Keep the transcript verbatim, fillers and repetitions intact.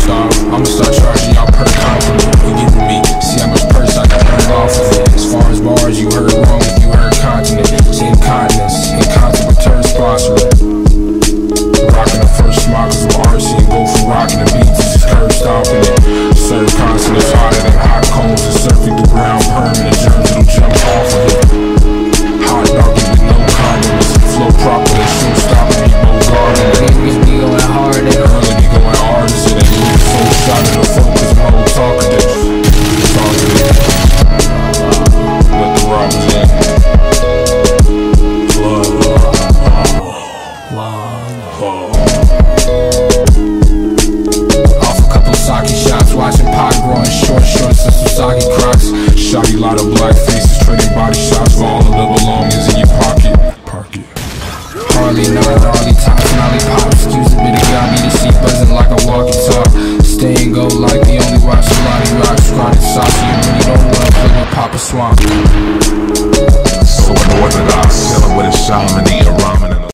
style. I'ma start charging y'all per compliment. You giving me, see how much purse I can earn off of it. As far as bars, you heard wrong if you heard continent. See incontinence, incontinent return sponsoring. Rocking the first smile cause I'm artsy and go for rocking the beats. Just curb stomping it. Serve consonants hotter than hot coals and surfing through ground permanent. Germs that'll jump off of it. Hot doggy with no condiments. Flow proper, they shoot stopping me, bow guarding it. Niggas be going hard and Early be going hard and shit. They move so shot in the focus, I'm whole talkative. Talkative. Let the robbers in. Off a couple of sake shots, watching pot growing short shorts and some sake crocs. Shotty lot of black faces, trading body shots for all of the belongings in your pocket. Pocket. Harley, not Harley, tops, lollipop. Excuse a bit of gobby, the seat buzzing like a walkie-talk. Stay and go like the only watch a lot of rocks.